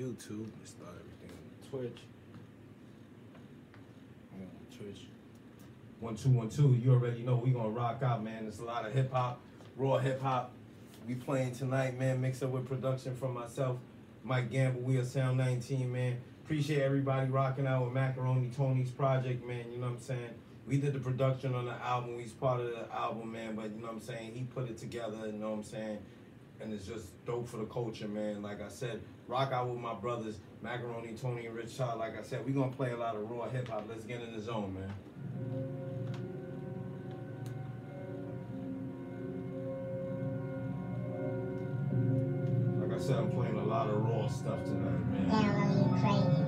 YouTube. Let's start everything on Twitch. I'm on Twitch. 1 2 1 2. You already know we gonna rock out, man. There's a lot of hip hop, raw hip hop. We playing tonight, man. Mix up with production from myself, Mike Gamble. We are Sound 19, man. Appreciate everybody rocking out with Macaroni Tony's project, man. You know what I'm saying? We did the production on the album. We's part of the album, man. But you know what I'm saying? He put it together. You know what I'm saying? And it's just dope for the culture, man. Like I said, rock out with my brothers, Macaroni Tony and Rich Todd. Like I said, we gonna play a lot of raw hip hop. Let's get in the zone, man. Like I said, I'm playing a lot of raw stuff tonight, man. Download Ukrainian.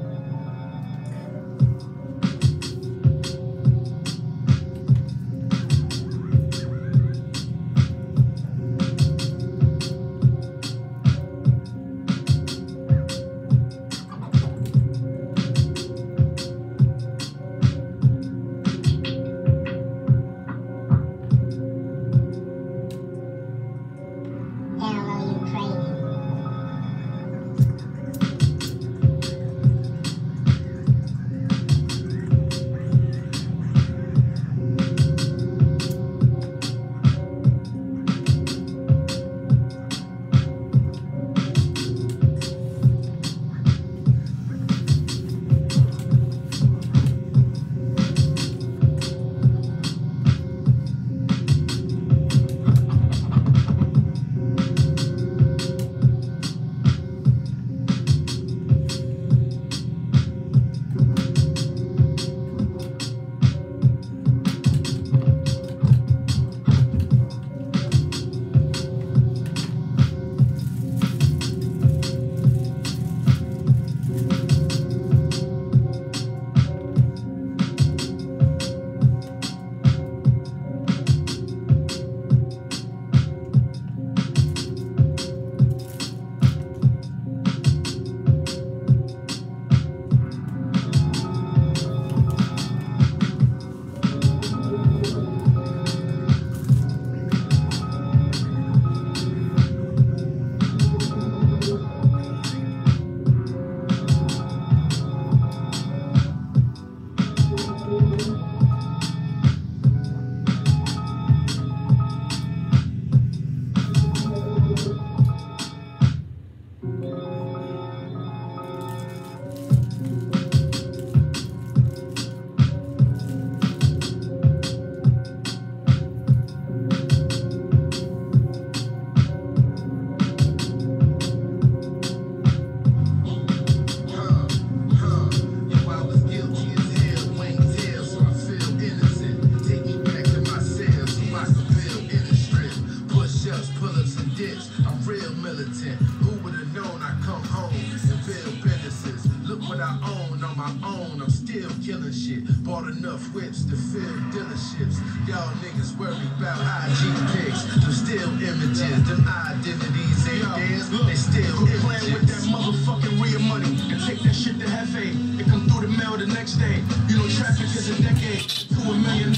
Whips to fill dealerships. Y'all niggas worry about IG pics. Them still images. Them identities ain't theirs. They still images. Playing with that motherfucking real money and take that shit to Hefe. It come through the mail the next day. You know traffic is a decade to $1 million.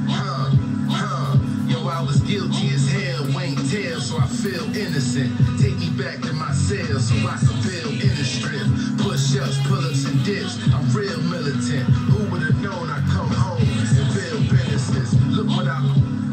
Yo, I was guilty as hell. Wayne tail, so I feel innocent. Take me back to my cell so I can feel in the strip. Push-ups, pull-ups, and dips. I'm real militant. Who would have known I come home and build businesses? Look what I,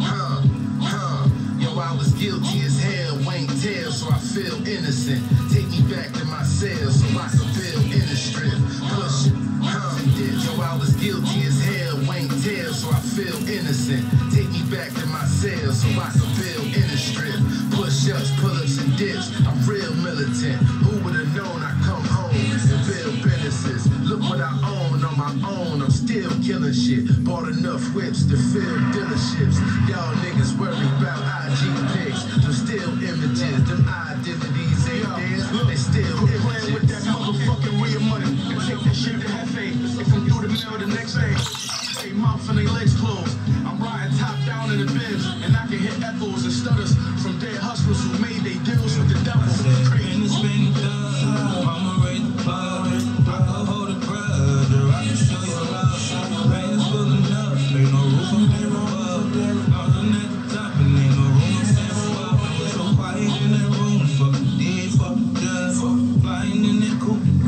Yo, I was guilty as hell. Wayne tail, so I feel innocent. Take me back to my cell so I can feel in the strip. Push, and dips. Yo, I was guilty as hell. Wayne tail, so I feel innocent. Take me back to my cell so I can feel in the strip. Push-ups, pull-ups, and dips. I'm real militant. Who would have known I come home and build businesses? Look what I own on my own. I'm still killing shit. Bought enough whips to fill dealerships. Y'all niggas worry about IG pics. Them still images. Them identities ain't theirs. They still images. Playing with that motherfucking real money and take that shit to Hefe. It come through the mail the next day. They mouth and they legs closed. I'm riding top down in the Benz, and I can hear echoes and stutters from dead hustlers who made their deals with the devil. Crazy. I'ma raise the bar. I can hold a grudge, or I can show you love. Rain's full enough, ain't no roof on there above. Nothing at the top, and ain't no room to stand for. So quiet in that room, fuck the dead, fuck the dust. Flying in that coupe.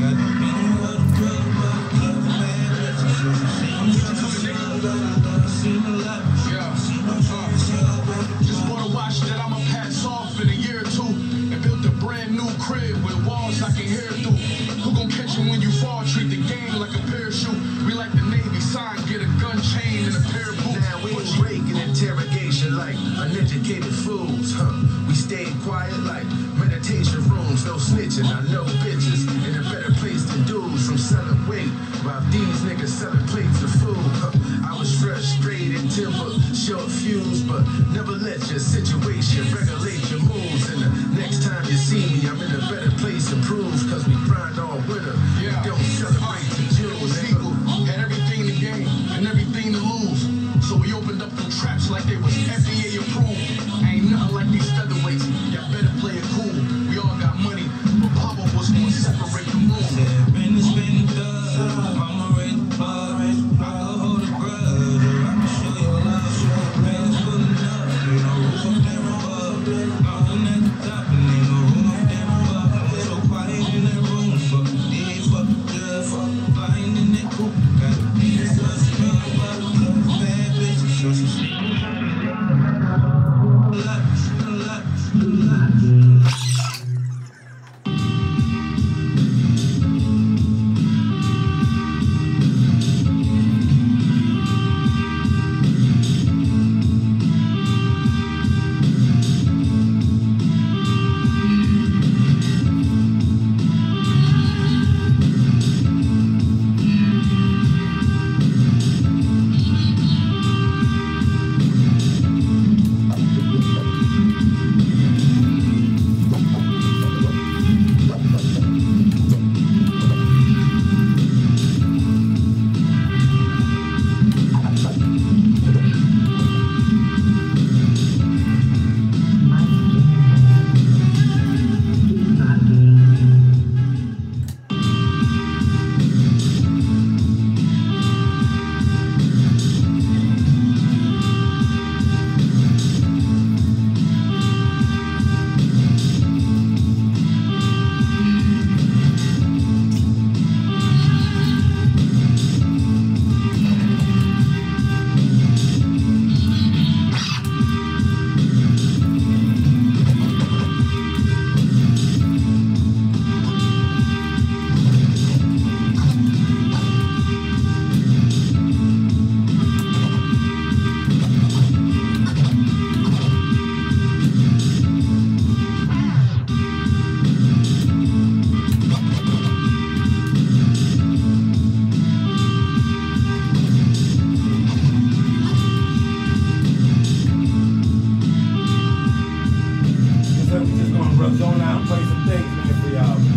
I can hear through. Who gon' catch you when you fall? Treat the game like a parachute. We like the Navy, sign, get a gun chain and a pair of boots. Now we ain't breaking interrogation like uneducated fools, huh? We stayed quiet like meditation rooms, no snitching, I know bitches in a better place than dudes from selling weight, while these niggas selling plates of food, huh? I was frustrated, temper, short fuse, but never let your situation regulate your moves. And the next time you see me, I'm in a better place to prove, cause we grind all winter. Yeah. We don't celebrate the Jews. Had everything in the game and everything to lose. So we opened up the traps like they was FDA approved. Ain't nothing like these featherweights. Y'all better play it cool. We all got money, but Papa was gonna separate the moon. Mama raised the bug. I can hold a grudge, or I can show you love. Man's pulling up, ain't no roof up there above. Mountain at the top, and ain't no room up there above. So quiet in that room, fuck the D, fuck the drug, fuck the flying in that coupe. Got a piece of smell, fuck the bad bitch, so she sleep. Zone out and play some things, man, for y'all, man.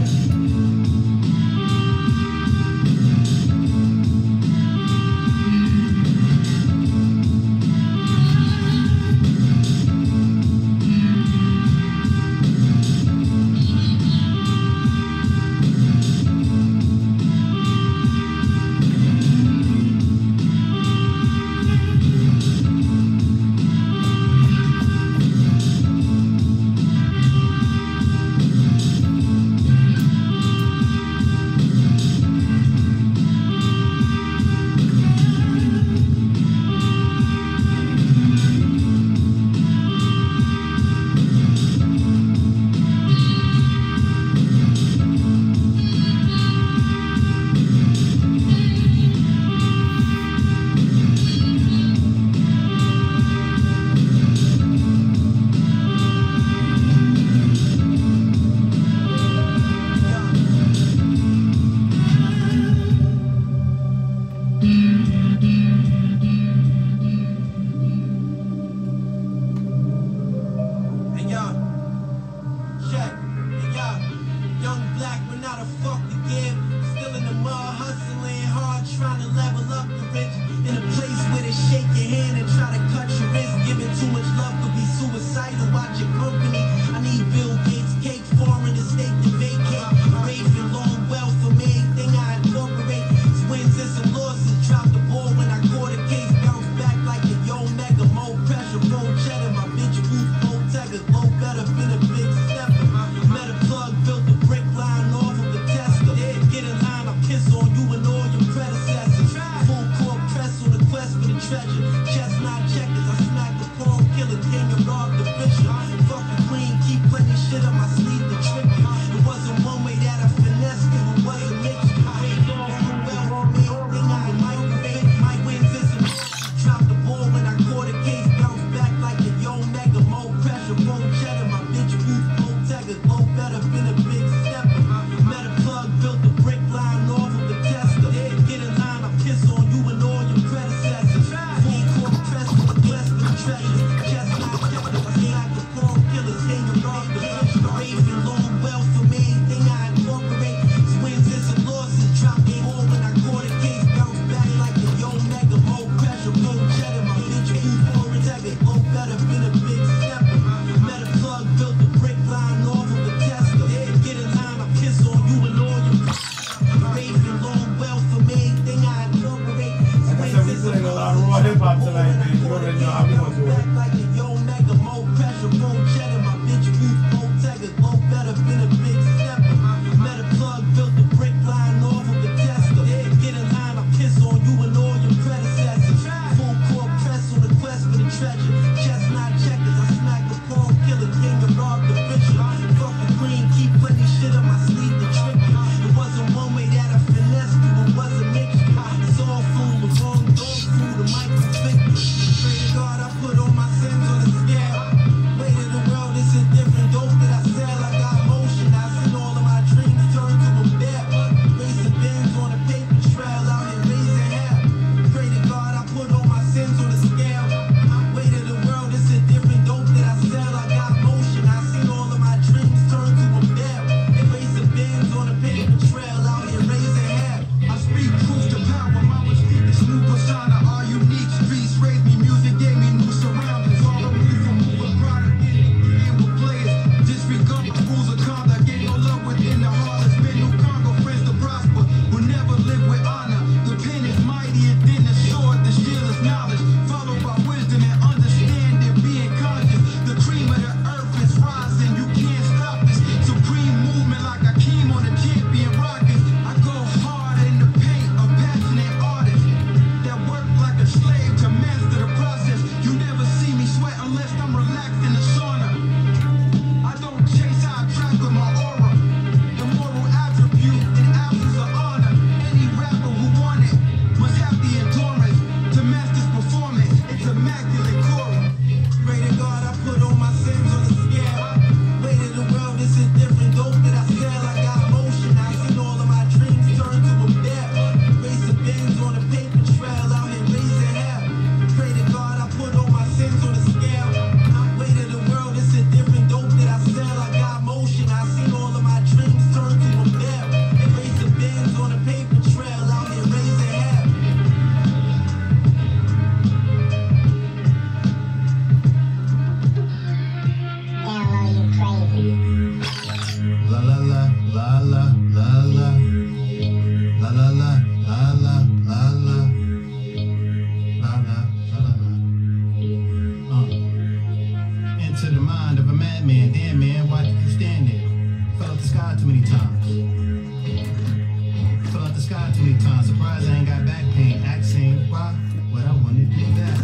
Fell out the sky too many times. Surprised I ain't got back pain. Asking why would I want to do that?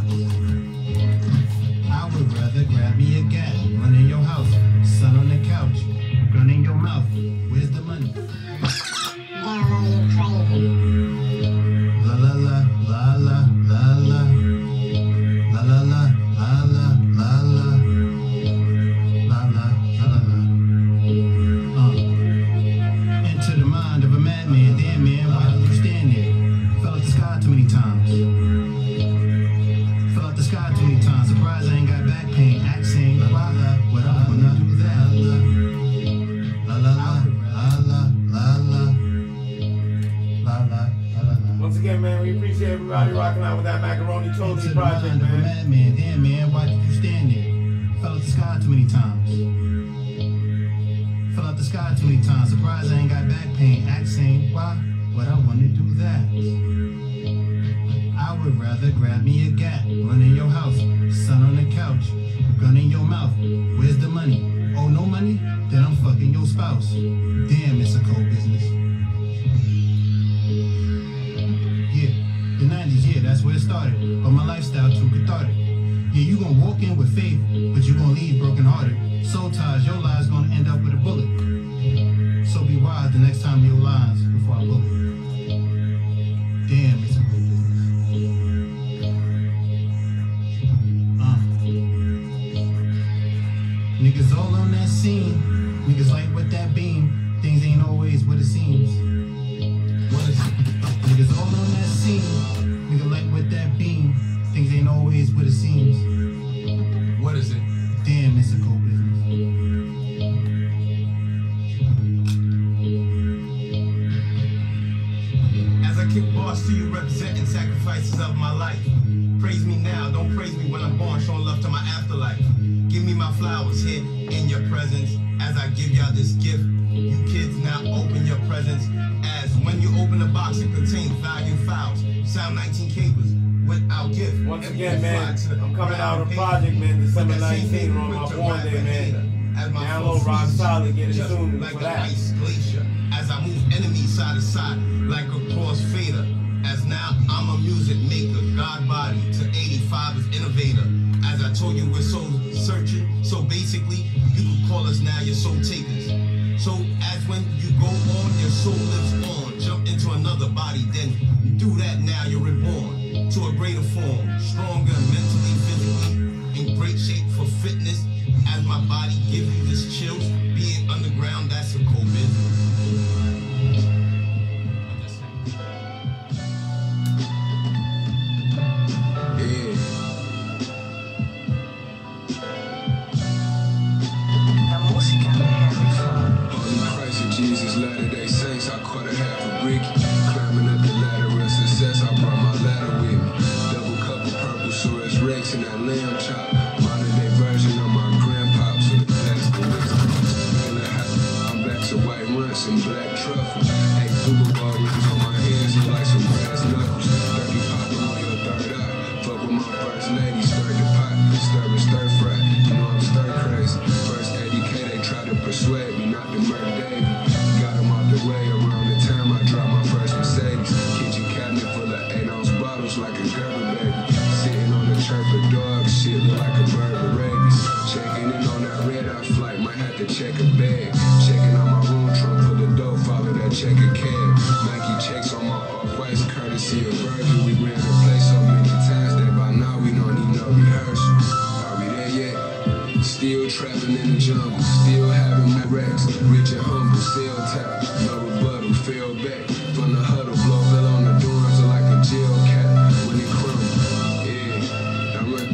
I would rather grab me a gat, run in your house, sun on the couch, gun in your mouth. Where's the money? La la la la la la la la la la la la la la la la la. Into the mind of a madman. Damn man, why did you stand there? Fell out the sky too many times. Fell out the sky too many times. Surprised I ain't got back pain. Asking why would I wanna do that? La la la la la la la la la la. Once again, man, we appreciate everybody rocking out with that Macaroni Tony project, man. Madman, damn man, why did you stand there? Fell out the sky too many times. Fell out the sky too many times. Surprised I ain't got back pain. Asking why would I want to do that? I would rather grab me a gat, run in your house, sun on the couch, gun in your mouth. Where's the money? Oh, no money? Then I'm fucking your spouse. Damn, it's a cold business. Yeah, the 90s, yeah, that's where it started. But my lifestyle too cathartic. Yeah, you gon' walk in with faith, but you gon' leave broken hearted. Soul ties, your lies gonna end up with a bullet. So be wise the next time your lines before I bullet. Damn, it's a cold business. Niggas all on that scene. Niggas like what that beam. Things ain't always what it seems. What is it? Niggas all on that scene. Niggas like what that beam. Things ain't always what it seems. What is it? Damn, it's a cold business. As I kick bars to you, representing sacrifices of my life. Praise me now, don't praise me when I'm gone, showing love to my afterlife. Give me my flowers here in your presence as I give y'all this gift. You kids now open your presents as when you open the box it contains value files. Sound 19 cables without gift. Once again, man, I'm coming out of a project, man, December 19th on my born day, man. Download Rock Solid, get it soon like for an that. ice glacier as I move enemies side to side like a crossfader. As now I'm a music maker, God body to 85 is innovator. As I told you, we're soul searching. So basically, you can call us now your soul takers. So as when you go on, your soul lives on. Jump into another body, then you do that now, you're reborn to a greater form. Stronger mentally, physically, in great shape for fitness. As my body gives you this chills, being underground, that's a cold business. Jesus, Latter-day Saints, I caught a half a brick. Climbing up the ladder of success, I brought my ladder with me. Double cup of purple Source Rex and that lamb chop. Modern day version of my grandpops, so that's the wisdom. I'm back to white runts and black truffle. Hey, Super Bowl rings on my hands look like some brass knuckles. 30 popping on your third eye. Fuck with my first lady, stir the pot, stir fry. You know I'm stir crazy. First ADK, they try to persuade me not to murder Davey. Way around the time I dropped my first Mercedes. Kitchen cabinet full of 8-ounce bottles like a Gerber baby. Sitting on the chirp of dog shit look like a bird of rabies. Checking in on that red-eye flight, might have to check a bag. Checking on my room trunk full of dough, follow that checker cab. Nike checks on my off-whites, courtesy of Virgil. We ran the place so many times that by now we don't need no rehearsal. Are we there yet? Still trapping in the jungle, still having my racks. Rich and humble, sell tap, no rebuttal, fell back. From the huddle, blow fell on the dorms like a jail cat when it crumbled. Yeah, I'm ready.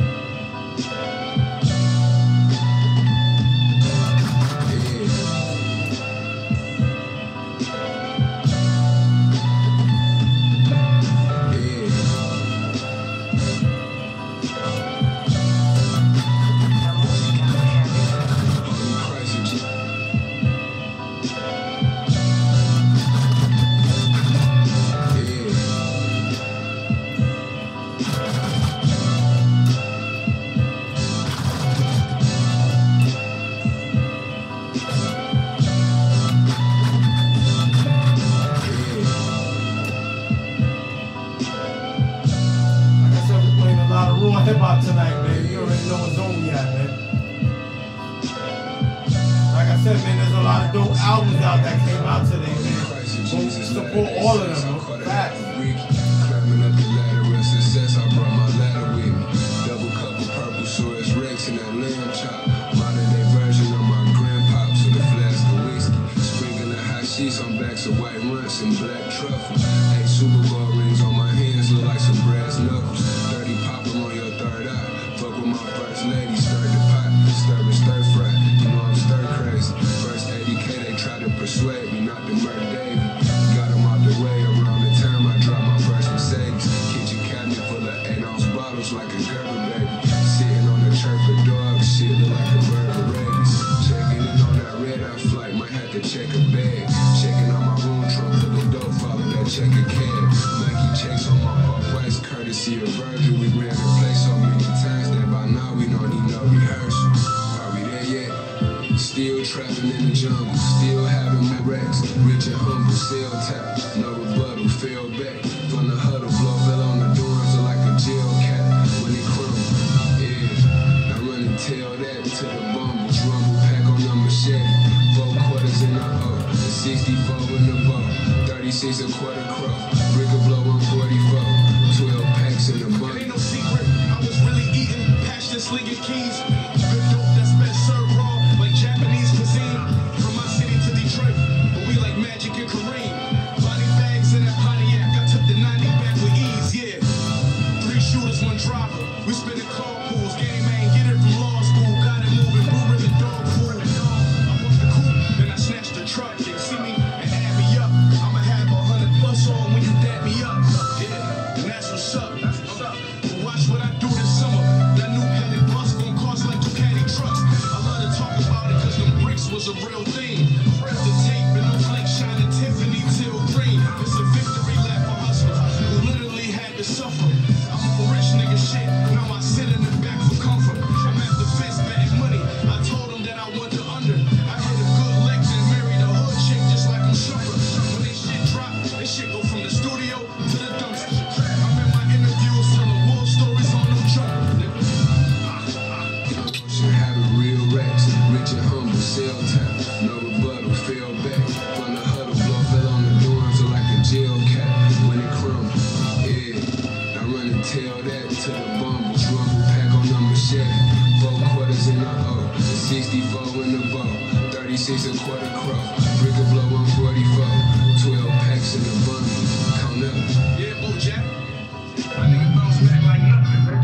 man, there's a lot of dope albums out that came out today, man. Go support all of them, bro. Facts. Climbing up the ladder of success, I brought my ladder with me. Double cup of purple Source Rex and that lamb chop. Modern day version of my grandpops with a flask of whiskey. Sprinkling the hot sheets on backs of white runts and black truffle. 8 Super Bowl rings on my hands look like some brass knuckles. 30 popper on your third eye. Fuck with my first lady, stir the pot, stir fry. You know I'm stir crazy. First 80K they try to persuade me not to murder Davey. Got him out the way around the time I dropped my first Mercedes. Kitchen cabinet full of 8-ounce bottles like a Gerber baby. Sitting on the chirp of dog shit look like a bird of rabies. Checking in on that red-eye flight, might have to check a bag. Checking on my room trunk full of dope, follow that check a cab. Nike checks on my off-whites, courtesy of Virgil. We ran the place so many times that by now we don't need no rehearsal. Are we there yet? Still trapping in the jungle, still having my racks. Rich and humble, sell tap, no rebuttal, fell back. From the huddle, blow fell on the dorms like a jail cat when it crumbled. Yeah, now run and tell that to the bumbles. Rumble pack on the machete, 4 quarters in the O, the 64 in the bow, 36 a quarter crow, brick a blow 144, 12 packs in the bun. Ain't no secret, I was really eating, passion slinging keys. Good dope that's best served raw, like Japanese cuisine. From my city to Detroit, but we like Magic and Kareem. Body bags in that Pontiac, I took the 90 back with ease, yeah. 3 shooters, 1 driver, we spinning carpools. Game ain't get it from law school, got it moving, blue ribbon dog food. I walked the coupe, then I snatched the truck. You see me and add me up, I'ma have 100 plus on when you dab me up. Yeah, and that's what's up. But watch what I do this summer. That new headed bus gon' cost like 2 caddy trucks. I love to talk about it cause them bricks was a real thing. The tape and the flake shining Tiffany till green. It's a victory lap for hustlers who literally had to suffer. I'm on rich nigga shit, now I sit in the back for comfort. I'm at the fence betting money, I told them that I want the under. I hit a good legs and married a hood chick just like I'm Shumper. When they shit drop, they shit go from the studio to the dumpster. I'm in my interviews telling war stories on no jumper. Should have a real racks, rich and humble, sell tap, no rebuttal, fell back. From the huddle, blow fell on the dorms like a jail cat when it crumbled. Yeah, now run and tell that to the bumbles. Rumble pack on the machete, 4 quarters in the O, the 64 in the bow, 36 a quarter crow, brick a blow 144, 12 packs in the bundle. Count up. Yeah, Bojack. My nigga bounce back like nothing, bro.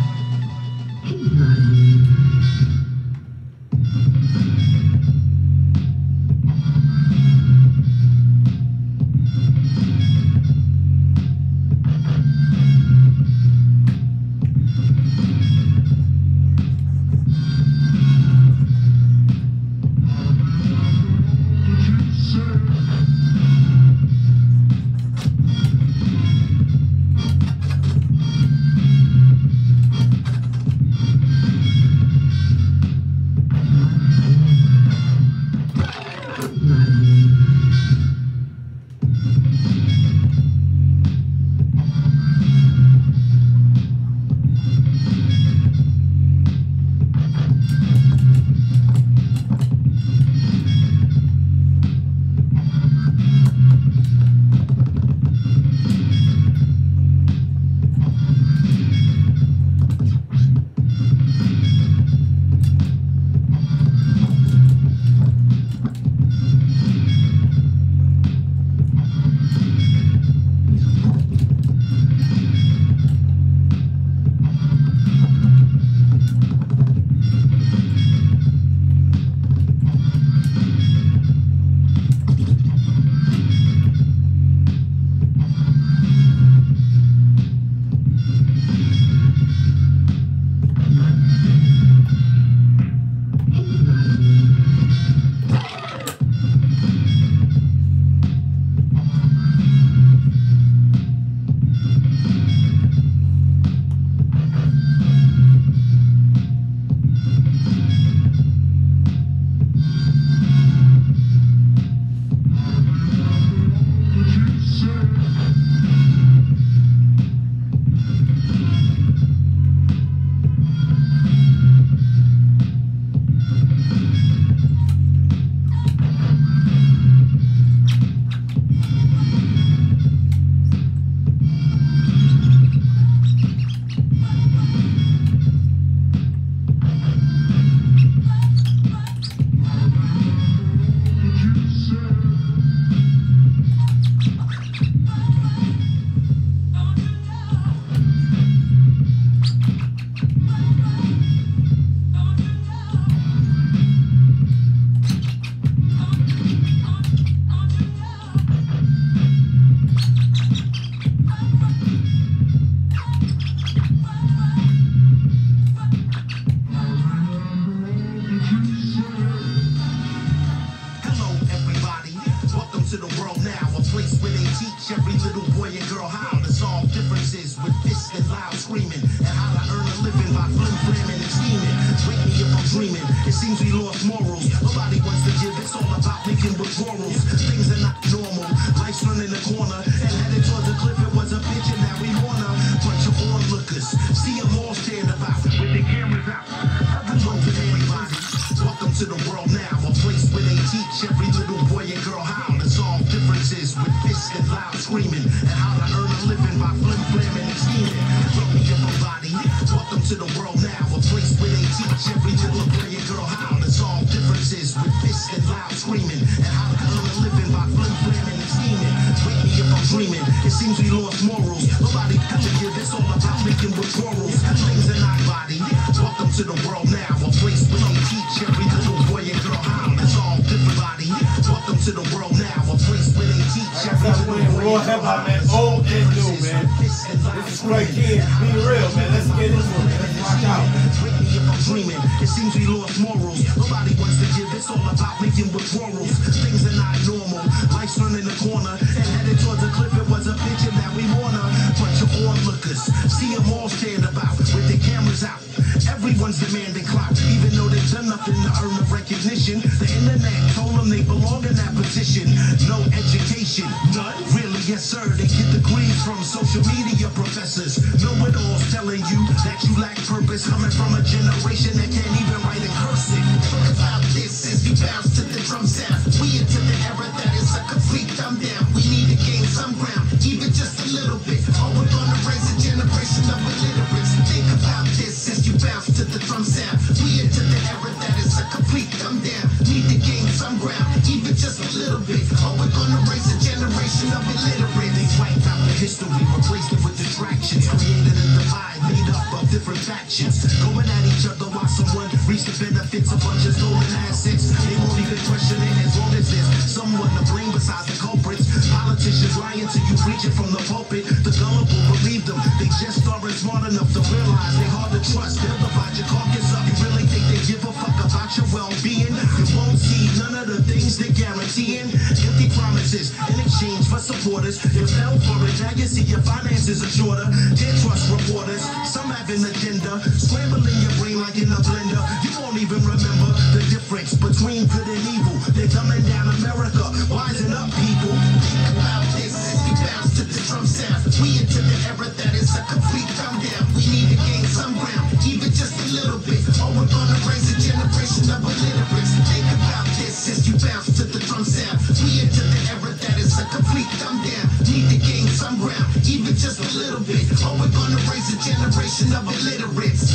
screaming. It seems we lost morals. Nobody wants to give. It's all about making withdrawals. Things are not normal. Life's running the corner and headed towards the cliff. It was a bitch and now we wanna bunch of onlookers. See them all stand about with their cameras out. Everyone to anybody. Welcome to the world now, a place where they teach every little boy and girl how to solve differences with fists and loud screaming, and how to earn a living by flim-flamming and scheming. Welcome everybody. Welcome to the world now, a place where they teach every little boy and girl how to solve differences with fists and loud screaming, and how to earn a living by flim-flamming and scheming. Wake me if I'm dreaming. It seems we lost morals. Nobody can give. It's all about making withdrawals. Things are not body. Welcome to the world now, a place where they teach every little boy and girl how to solve different body. Welcome to the world now, a place where they teach every little boy and girl how to solve old and new, man. This is Craig King. Be real, man. Let's get into it, man. Let's rock out. Wake me if I'm dreaming. It seems we lost morals. Nobody wants to give. It's all about making withdrawals. Things are not normal. Life's running the corner and headed towards the cliff. It was a picture that we wanna bunch of onlookers. See them all stand about with their cameras out. Everyone's demanding clout, even though they've done nothing to earn the recognition. The internet told them they belong in that position. No education, none. Really, yes sir. They get degrees from social media professors. Know-it-alls telling you that you lack purpose. Coming from a generation that can't even write in cursive. Talk about this as we bounce to the drum sound. We into the era that is a complete thumb down. We need to gain some ground, even just a little bit. Or we're gonna raise a generation of illiterates. Think about this as you bounce to the drum sound. We into the era that is a complete thumb down. Need to gain some ground, even just a little bit. Or we're gonna raise a generation of illiterates. They wiped out the history, replaced it with distractions. Created a divide made up of different factions. Going at each other while someone reaps the benefits of bunch of stolen assets. They won't even question it as long as there's someone to blame besides the culprits. Politicians lying to you, preaching from the pulpit. The gullible believe them. They just aren't smart enough to realize they're hard to trust. They'll divide your carcass up. You really think they give a fuck about your well-being? You won't see none of the things they're guaranteeing. Empty promises in exchange for supporters. You fell for it, now you see your finances are shorter. Can't trust reporters. Some have an agenda, scrambling your brain like in a blender. You won't even remember the difference between good and evil. They're dumbing down America, wising up people. Think about this as we bounce to the drum sound. We into the era that is a complete thumb down. We need to gain some ground, even just a little bit. Or we're gonna raise a generation of illiterates. Think about this as you bounce to the drum sound. We into the era that is a complete thumb down. Need to gain some ground, even just a little bit. Or we're gonna raise a generation of illiterates.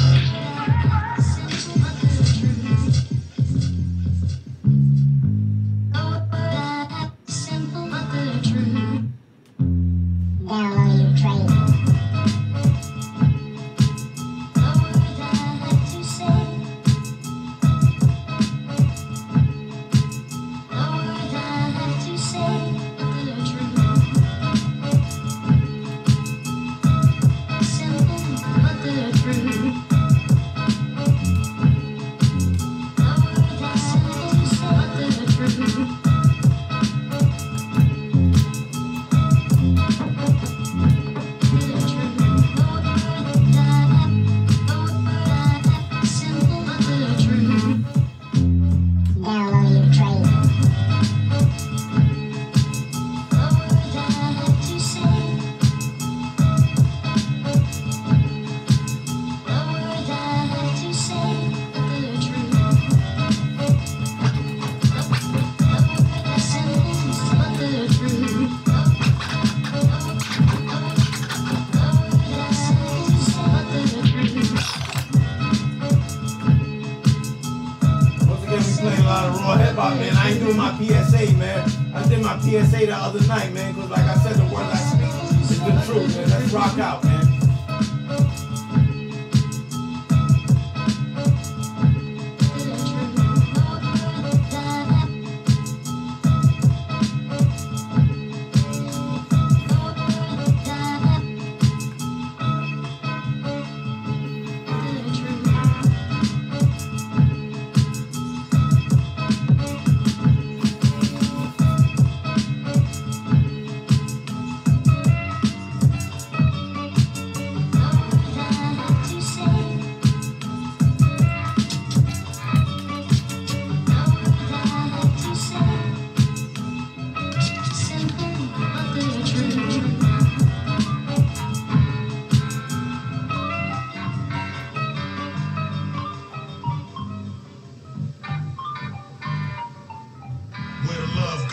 Man, I ain't doing my PSA, man. I did my PSA the other night, man, because like I said, the words I speak is the truth, man. Let's rock out, man.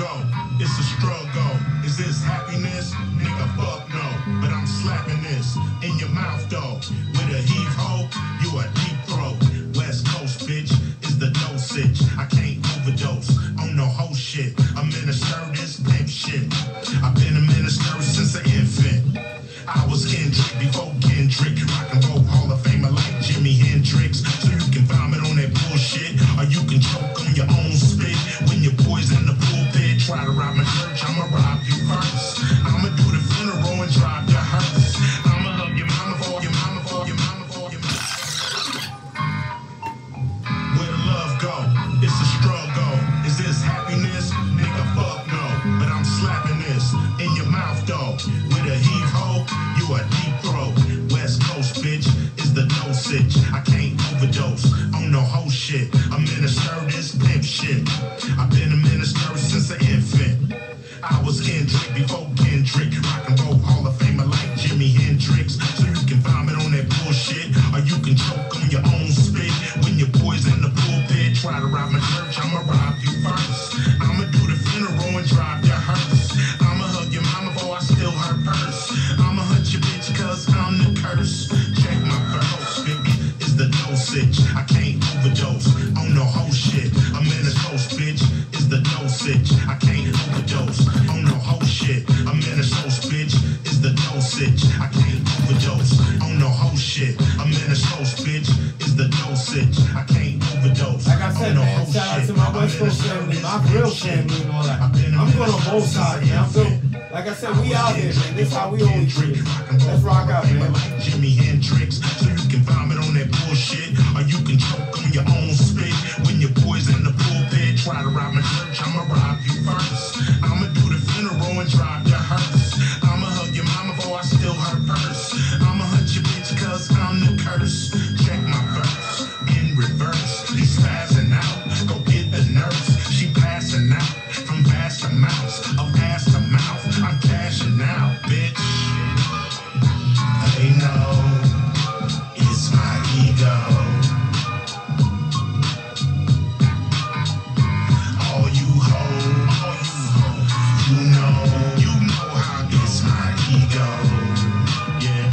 go? It's a struggle. Is this happiness? Nigga, fuck no. But I'm slapping this in your mouth, though. With a heave-ho, you a deep throat. West Coast, bitch, is the dosage. I can't overdose on no whole shit. A minister, this pimp shit. I've been a minister since an infant. I was Kendrick before Kendrick. Rock and roll Hall of Famer like Jimi Hendrix. So you can vomit on that bullshit, or you can choke on your own spit. When your boys in the pulpit try to rob my church, I'ma rob you first. I'ma do the funeral and drive your hearse. I'ma hug your mama for your mama for your mama for your mama. Where the love go? It's a struggle. Is this happiness? Nigga, fuck no. But I'm slapping this in your mouth, though. With a heave-ho, you a deep throat. West Coast, bitch, is the dosage. I can't overdose on no whole shit. A minister, this pimp shit. I've been a minister since an infant. I was Kendrick before Kendrick. Rock and roll Hall of Famer like Jimi Hendrix. So you can vomit on that bullshit, or you can choke on your own spit. When your boys in the pulpit try to rob my church, I'ma rob you first. I'ma do the funeral and drive your hearse. I'ma hug your mama before I steal her purse. I'ma hunt your bitch cause I'm the curse. Check my verse, bitch, is the dosage. I can't overdose on no whole shit. I'm in a toast, bitch, is the dosage. I can't overdose on no whole shit. I'm in a toast, bitch, is the dosage. I can't overdose on no whole shit. I'm in a toast, bitch, is the dosage. I can't overdose. Like I said, man, shout out to my West Coast family, my real family and all that. I'm going on both sides, man. I feel, like I said, we out here, man. This how we always treat. Let's rock out, man. Like Jimi Hendrix, so you can vomit on that bullshit, or you can choke on your own spit. When your boys in the pulpit try to rob my church, I'ma rob you first. I'ma do the funeral and drive your hearse. I'ma hug your mama before I steal her purse. I'ma hunt your bitch cause I'm the curse. Check my verse in reverse. He's spazzing out, go get the nurse. She passing out from vast amounts of ass to mouth. I'm cashing out, bitch. They know it's my ego. All you hoes, you know how it's my ego. Yeah.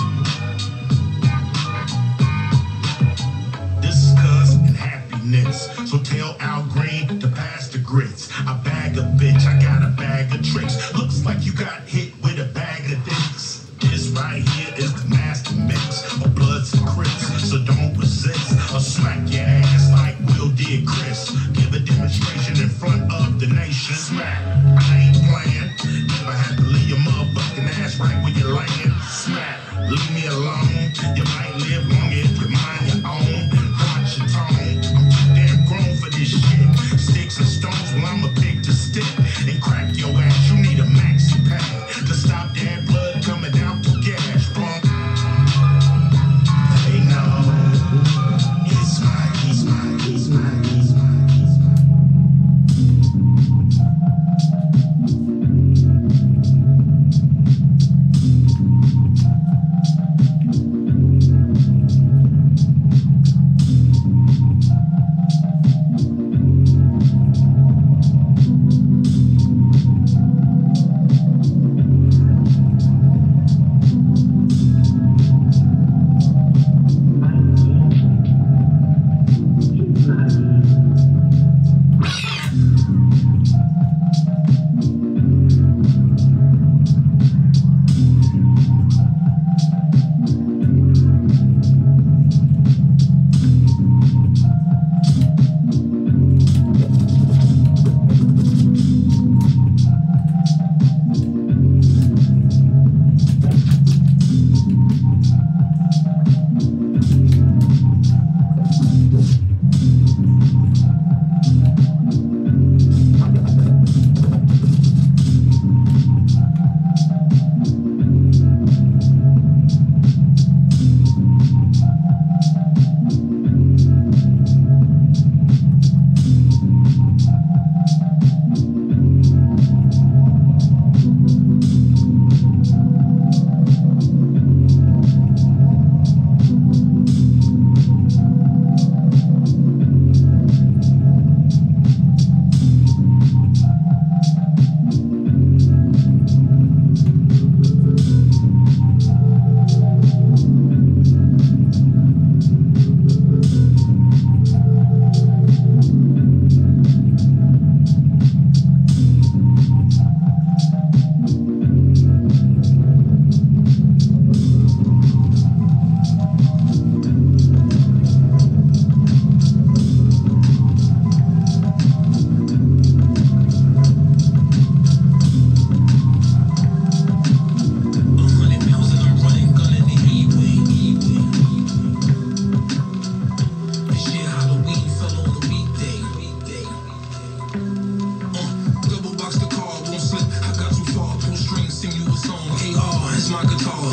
This is cuz and happiness. So tell Al Green to pass the grits. I bag a bitch, I got a bag of tricks. Looks like you got hit with a bag of dicks. This right here is the master mix of Bloods and Crips. So don't resist or smack your ass like Will did Chris. Give a demonstration in front of the nation. Smack, I ain't playing. Never had to leave your motherfucking ass right where you're laying. Smack, leave me alone. You might live long if you mind your own. Watch your tone. I'm too damn grown for this shit. Sticks and stones, well I'ma pick the stick and crack your ass. You need a maxi pad to stop that blood coming down through gas pump. They know it's my.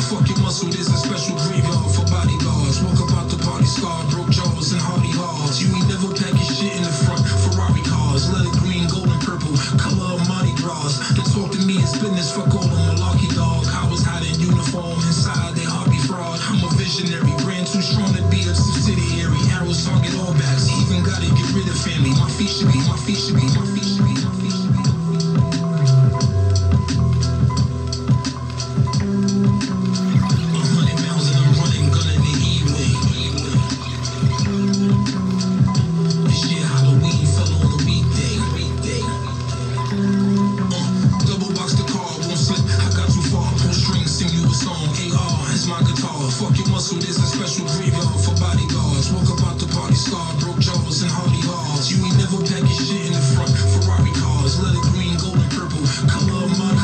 Fuck your muscle, there's a special graveyard for bodyguards. Walk about the party scar, broke jaws and hardy hearts. You ain't never package shit in the front, Ferrari cars. Let it green, gold and purple, color of Mardi Gras. To talk to me is business, fuck all the malarkey dog. I was hot in uniform, inside they hobby fraud. I'm a visionary, brand too strong to be a subsidiary. Arrows target all backs, even gotta get rid of family. My feet should be, my feet should be, my feet should be, my feet should be. 100 miles and I'm running, gunning the E-way. This year Halloween fell on a weekday. Double box the car, won't slip. I got too far, pull strings, sing you a song. AR is my guitar. Fuck your muscle, there's a special graveyard for bodyguards. Walk about the party scar, broke jaws and hardy hearts. You ain't never package shit in the front, Ferrari cars. Let it green, gold and purple, color of my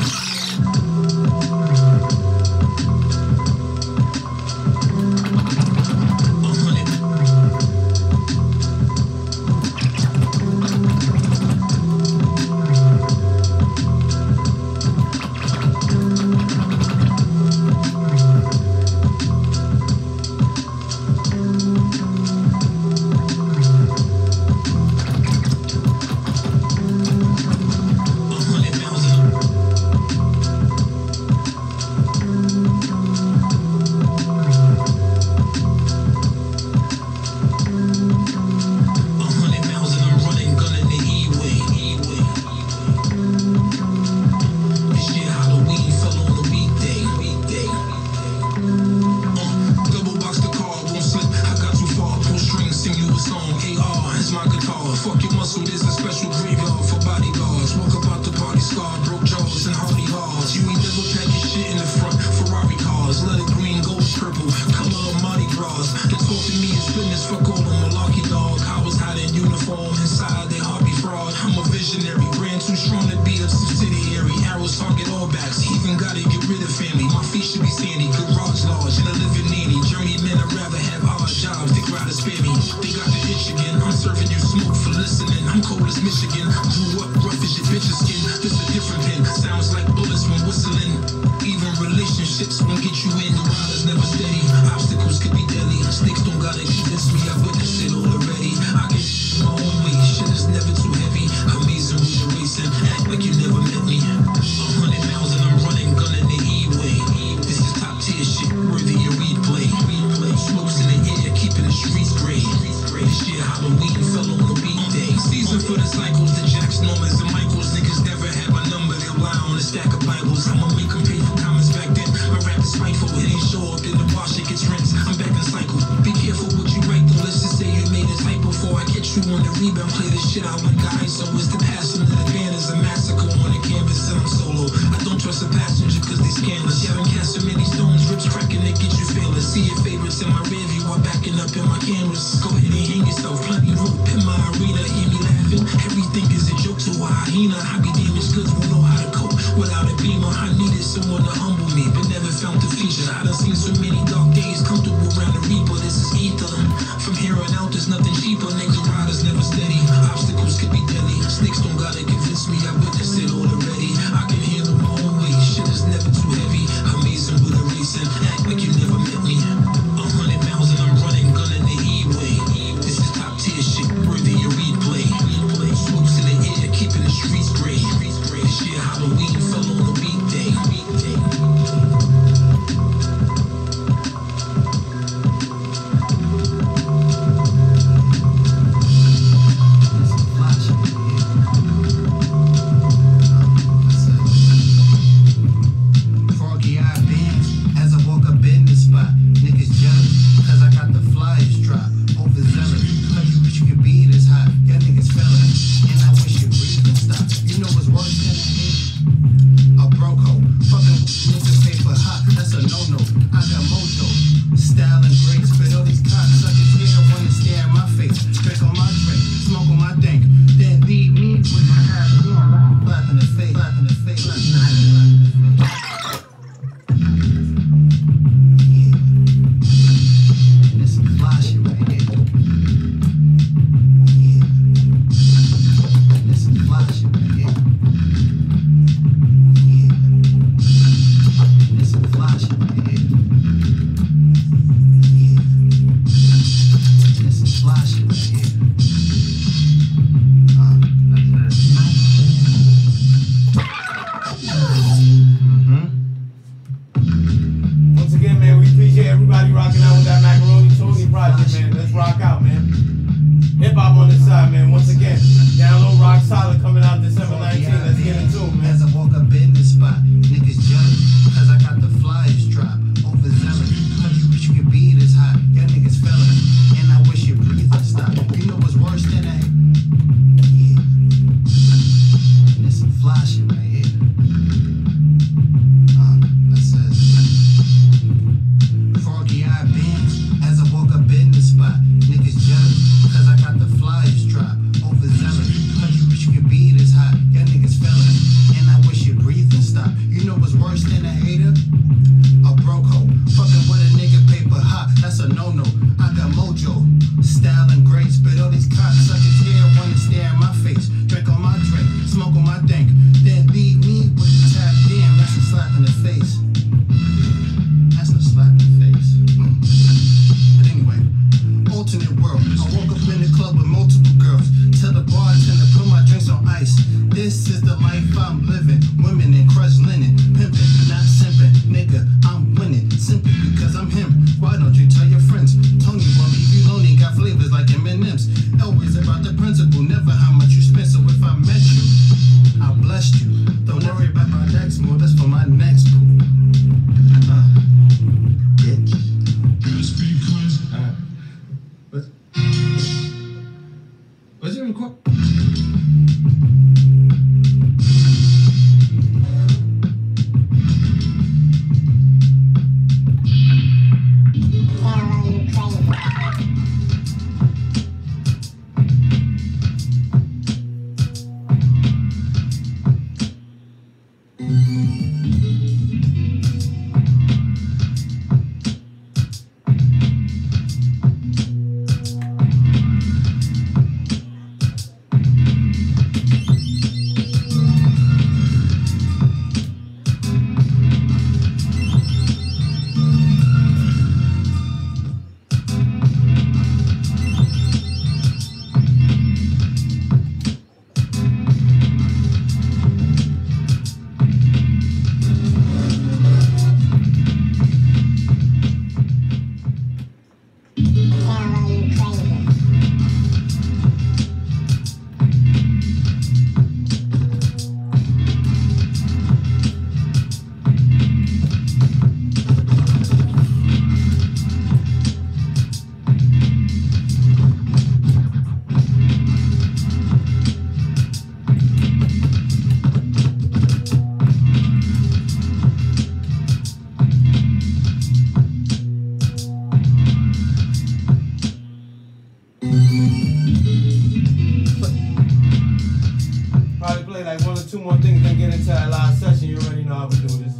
Flash. spot. Niggas jealous, cause I got the flyers drop. Overzealous, cause you wish you could be this hot. Y'all niggas fellas, and I wish your breathing stopped. You know what's worse than that? Yeah. And there's some fly shit right here. That says froggy-eyed bands as I walk up in the spot. Niggas jealous, cause I got the flyers drop. Overzealous, cause you wish you could be this hot. Y'all niggas fellas, and I wish your breathing stopped. You know what's worse than a hater? A broke hoe, fucking with a nigga paper hot. That's a no-no. I got mojo, style and grace, but all these cocksuckers here wanna stare at my face. Drink on my drink, smoke on my dank, then leave me with the tap. Damn, that's a slap in the face. That's a slap in the face. But anyway, alternate world. I woke up in the club with multiple girls. Tell the bartender put my drinks on ice. This is the life I'm living. Women in crushed linen, pimping, not simping. Nigga, I'm winning simply because I'm him. Why don't you tell your friends? Tony won't leave you lonely, got flavors like M&M's. Always about the principle, never how much you spend. So if I met you, I blessed you. Don't worry about my next move, that's for my next boo. Bitch. Just because. What's it record? Like one or two more things, then get into that live session. You already know how we do this.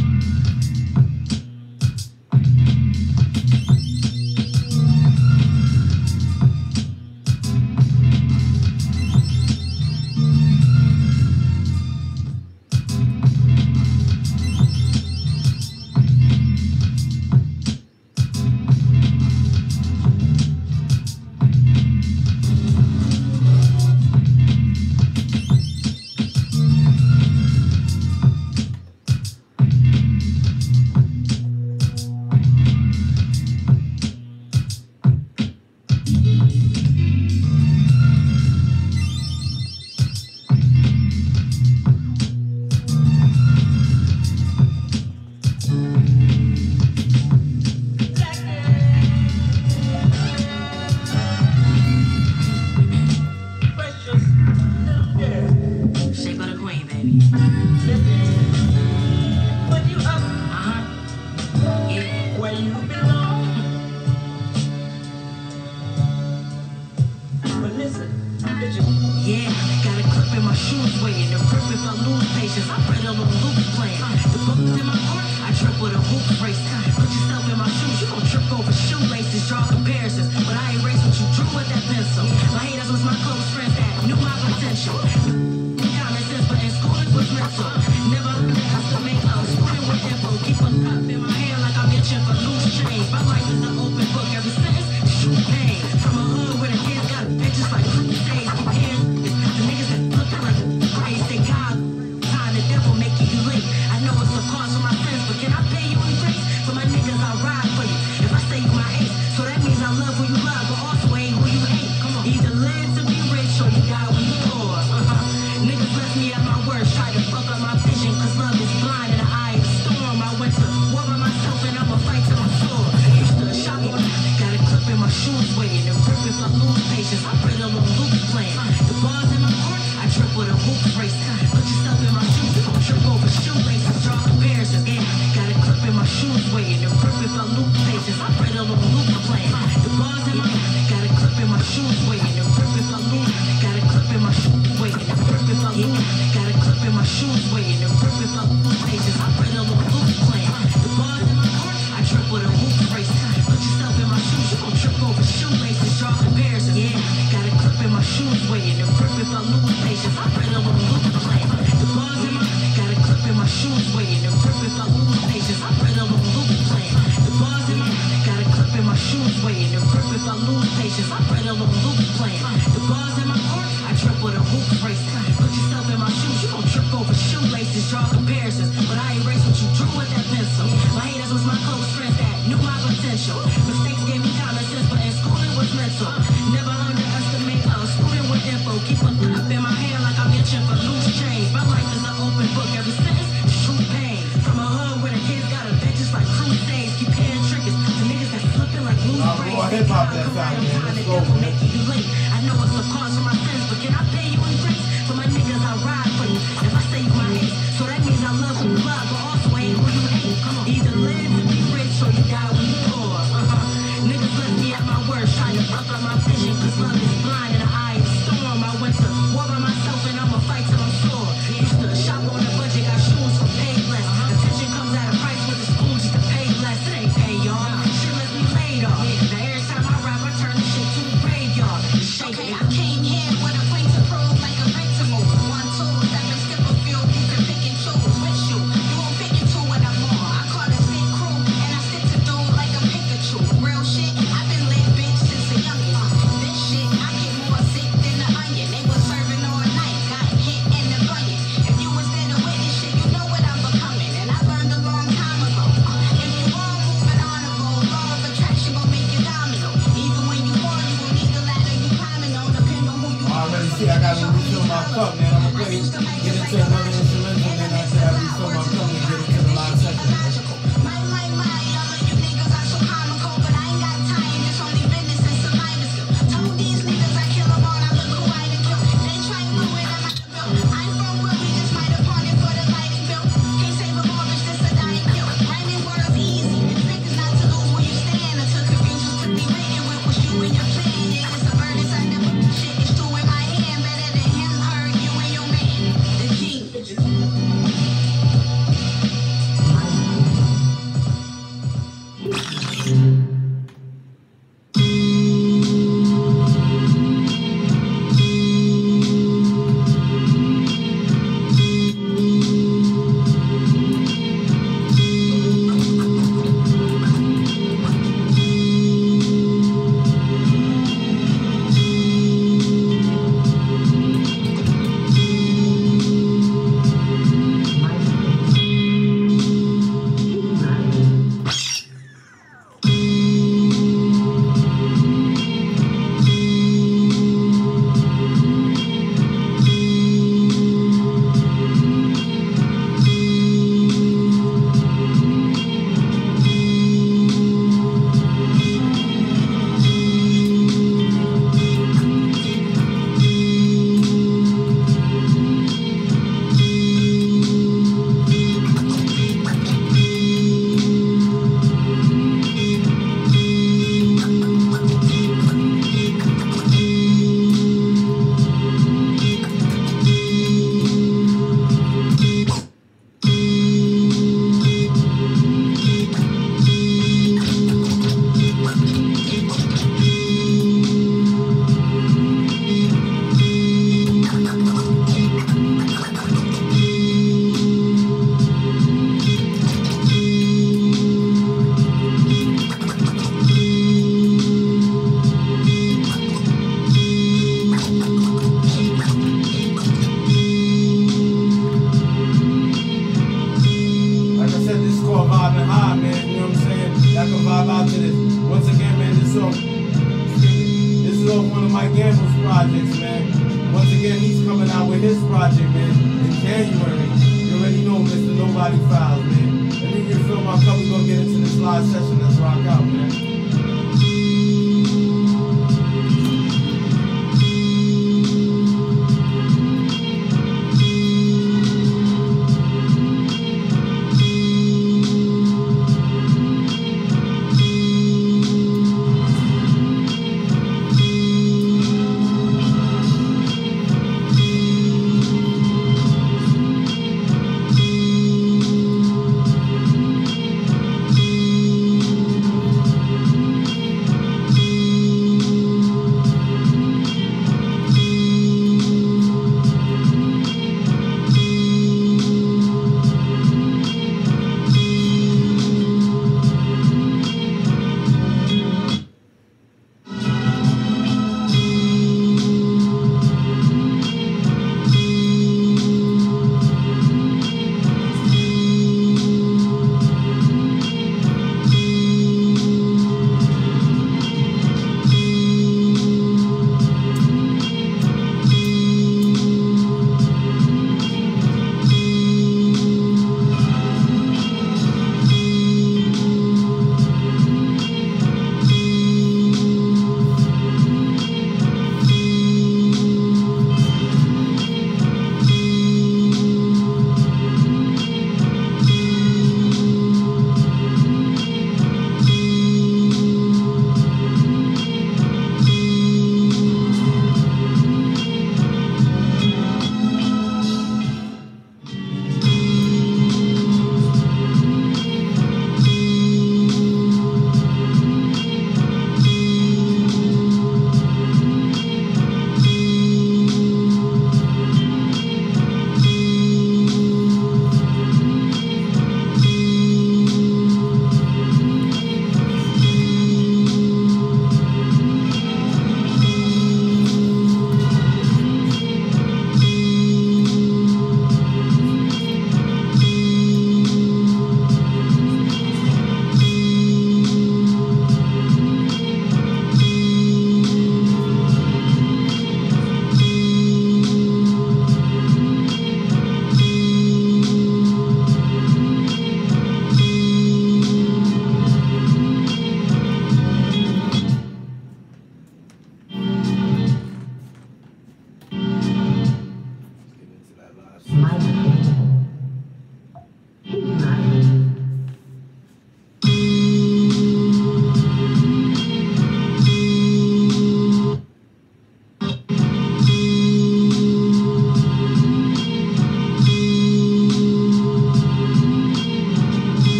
Yeah, got a clip in my shoes waiting. The grip if I lose patience. I pray the little loop playing. The book's in my court, I trip with a hoop race. Put yourself in my shoes, you gon' trip over shoelaces. Draw comparisons, but I erase what you drew with that pencil. My haters was my close friends that knew my potential. Common sense, but in school it was mental. Never I still make up, sporting with info. Keep a cup in my hand like I'm itching for loose change. My life is an open book every sentence. Shoot pain from a hood where the kids got bitches like crusades. The niggas that looking like praise, they God. Time the devil making you late. I know it's a cost for my sins, but can I pay you in grace? For my niggas, I'll ride for you. If I say you my ace, so that means I love who you love, but also ain't who you hate. Come on. Either live to be rich or you die when you poor. Niggas left me at my worst, try to fuck up my vision, cause love is hoop race. Put yourself in my shoes, you gon' trip over shoelaces. Draw comparisons, yeah. Got a clip in my shoes weighing the grip if I loop pages. I pray the little loop playing. The bars in my got a clip in my shoes weighing the grip if I loop. Got a clip in my shoes weighing the grip if I loop. Got a clip in my shoes weighing the grip if I loop pages. I pray the little loop playing. The bars in my court, I trip with a hoop race. Put yourself in my shoes, you gon' trip over shoelaces. Draw comparisons, yeah. Got a clip in my shoes weighing the grip if I lose patience. I pray the little loop playing. The bars in my got a clip in my shoes weighing the grip if I lose patience. I pray the little loop playing. The bars in my got a clip in my shoes weighing the grip if I lose patience. I pray the little loop playing. The bars in my court, I trip with a hoop race. Put yourself in my shoes, you gon' trip over shoelaces. Draw comparisons, but I erase what you drew with that pencil. My haters was my close friends that knew my potential. Mistakes gave me common sense, but in school it was mental. Never underestimate a student with info. Keep a cup in my hand like I'm itching for loose change. My life is an open book, every sentence is true pain. From a hood where the kids got adventures like crusades. Keep hearing triggers to niggas that slipping like loose braids. Hip hop that time, man. Let's go, man. You late. I know it's a cause for my sins, but can I pay you in grace? For my niggas, I ride for you. If I say you my ace, so that means I love who you love, but also hate who you hate. Either live and be rich or you die when you poor. Niggas left me at my worst, trying to fuck up my vision, cause love is blind in the eye of the storm. I went to war by myself and I'ma fight till I'm sore. Used to shop on a budget, got shoes for paid less. Attention comes at a price with the school just to pay less. It ain't pay, y'all. Shit left me laid off. Now every time I rap, I turn this shit to a graveyard. Okay, I came here with a point to prove like a victim move. 1, 2, 7, skip a few, you can pick and choose which shoe. You won't pick into what I'm on. I call it spit crew, and I stick to dude like a Pikachu. Real shit, I've been lit bitch since a youngin'. This shit, I get more sick than the onion. They was serving all night, got hit in the bunion. If you was there to witness shit, you know what I'm becoming. And I learned a long time ago. If you all moving on a roll, law of attraction gon' make you domino. Even when you fall, you gon' need the ladder you climbing on, depending on who you I already see I gotta refill my cup, man. I'm gonna play, get into another instrumental, and I said I refill my cup and get into the live section. My, all of you niggas are so comical, but I ain't got time, it's only business and survival skill. Told these niggas I kill them all, I look who I done kill. They try to ruin them out the bill. I'm from where we just might have parted for the lighting bill. Can't save them all, bitch, this a dying kill. Rhyming words easy, niggas not to lose where you stand. Until confusion's to be written with what's you and your plan. Yeah, it's a verdict, I never shit, it's true in my hand. Better than him, her, you and your man. The king. projects, man. Once again, he's coming out with his project, man, in January. You already know Mr. Nobody Files, man. Let me refill my cup. We're going to get into this live session. Let's rock out, man.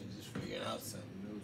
Just figuring out something new.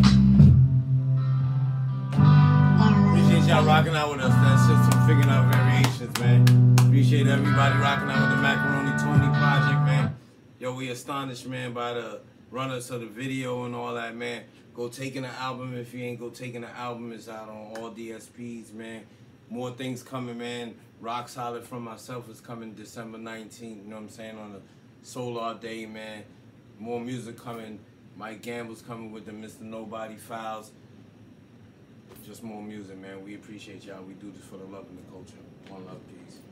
Rocking out with us. That's just some figuring out variations. creations, man. Appreciate everybody rocking out with the Macaroni Tony project, man. Yo, we astonished, man, by the runners of the video and all that, man. Go taking the album. If you ain't go taking the album, it's out on all DSPs, man. More things coming, man. Rock Solid from myself is coming December 19th, you know what I'm saying, on a Solar Day, man. More music coming. Mike Gamble's coming with the Mr. Nobody Files. Just more music, man. We appreciate y'all. We do this for the love and the culture. One love, peace.